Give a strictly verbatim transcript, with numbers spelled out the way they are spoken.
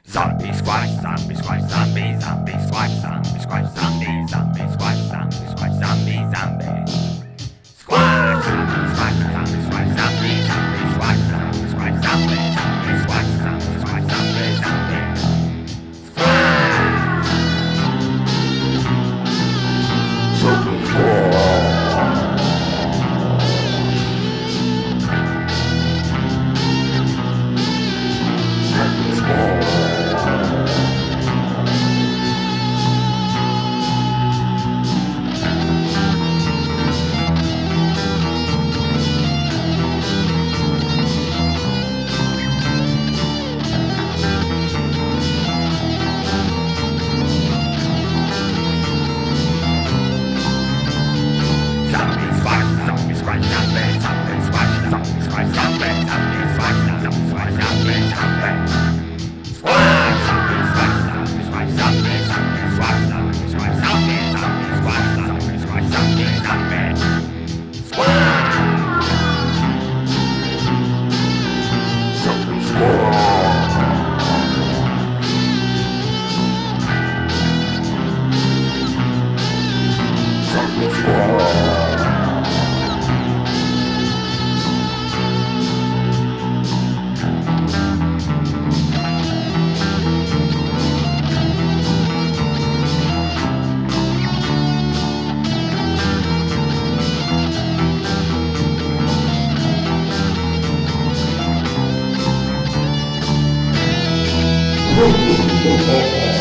Zombie squash, zombie squash, zombie, zombie squash, zombie squash, zombie, zombie squash, zombie squash, zombie, zombie. Squash, zombie squash, zombie squash, zombie, zombie squash, zombie squash, zombie, zombie squash, zombie squash, zombie, zombie. Squash. Zombie Oh,